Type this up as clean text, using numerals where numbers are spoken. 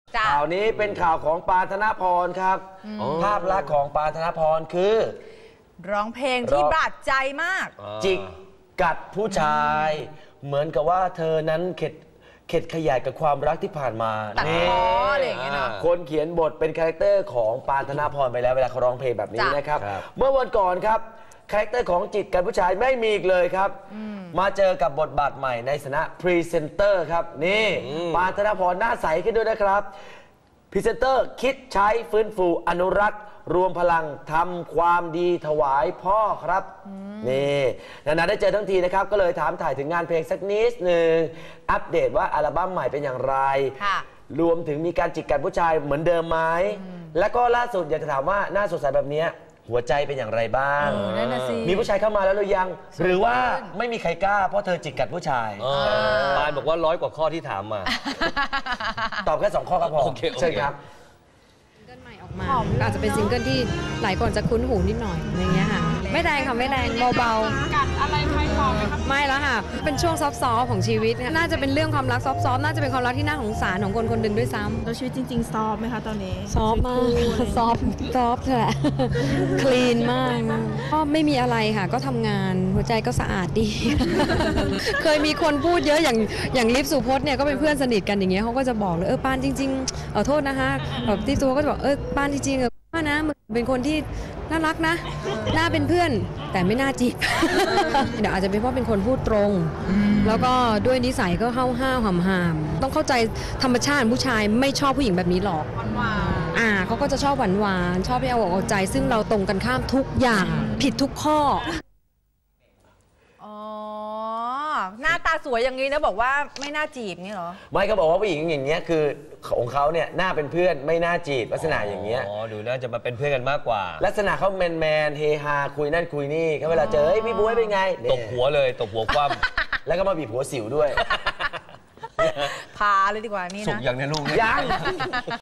ข่าวนี้เป็นข่าวของปานธนพรครับภาพลักษณ์ของปานธนพรคือร้องเพลงที่บาดใจมากจิกกัดผู้ชายเหมือนกับว่าเธอนั้นเข็ดขยายกับความรักที่ผ่านมาตัดพ้ออะไรอย่างเงี้ยนะคนเขียนบทเป็นคาแรคเตอร์ของปานธนพรไปแล้วเวลาเขาร้องเพลงแบบนี้นะครับเมื่อวันก่อนครับคาแรคเตอร์ของจิตกัดผู้ชายไม่มีอีกเลยครับมาเจอกับบทบาทใหม่ในฐานะพรีเซนเตอร์ครับนี่ปานธนพรหน้าใสขึ้นด้วยนะครับพรีเซนเตอร์คิดใช้ฟื้นฟูอนุรักษ์รวมพลังทำความดีถวายพ่อครับนี่นานๆได้เจอทั้งทีนะครับก็เลยถามถ่ายถึงงานเพลงสักนิดหนึ่งอัปเดตว่าอัลบั้มใหม่เป็นอย่างไรรวมถึงมีการจิกกัดผู้ชายเหมือนเดิมไหมและก็ล่าสุดอยากจะถามว่าหน้าสดใสแบบนี้หัวใจเป็นอย่างไรบ้างมีผู้ชายเข้ามาแล้วหรือยังหรือว่าไม่มีใครกล้าเพราะเธอจิกกัดผู้ชายปานบอกว่า100 กว่าข้อที่ถามมาตอบแค่2 ข้อก็พอเชิญครับอาจจะเป็นซิงเกิลที่หลายคนจะคุ้นหูนิดหน่อยอย่างเงี้ยค่ะไม่แรงค่ะไม่แรงเบาๆกัดอะไรใครบอกไหมครับไม่แล้วค่ะเป็นช่วงซอฟต์ของชีวิตน่าจะเป็นเรื่องความรักซอฟต์น่าจะเป็นความรักที่น่าสงสารของคนคนหนึ่งด้วยซ้ำแล้วชีวิตจริงๆซอฟไหมคะตอนนี้ซอฟมากซอฟแหละคลีนมากก็ไม่มีอะไรค่ะก็ทำงานหัวใจก็สะอาดดีเคยมีคนพูดเยอะอย่างลิฟสุพจน์เนี่ยก็เป็นเพื่อนสนิทกันอย่างเงี้ยเขาก็จะบอกเลยปานจริงๆโทษนะคะแบบที่ตัวก็จะบอกปานจริงๆว่านะเป็นคนที่น่ารักนะน่าเป็นเพื่อนแต่ไม่น่าจีบเดี๋ยวอาจจะเป็นเพราะเป็นคนพูดตรงแล้วก็ด้วยนิสัยก็ห้าวห่ามต้องเข้าใจธรรมชาติผู้ชายไม่ชอบผู้หญิงแบบนี้หรอกเขาก็จะชอบหวานชอบให้เอาอกเอาใจซึ่งเราตรงกันข้ามทุกอย่างผิดทุกข้อหน้าตาสวยอย่างนี้นะบอกว่าไม่น่าจีบงี้เหรอไม่ก็บอกว่าผู้หญิงอย่างเงี้ยคือของเขาเนี่ยน่าเป็นเพื่อนไม่น่าจีบลักษณะอย่างเงี้ยดูน่าจะมาเป็นเพื่อนกันมากกว่าลักษณะเขาแมนเฮฮาคุยนั่นคุยนี่เขาเวลาเจอพี่บ๊วยเป็นไงตบหัวเลยตบหัวคว่ำแล้วก็มาบีบหัวสิวด้วยพาเลยดีกว่านี่นะสุกอย่างในลูกยัง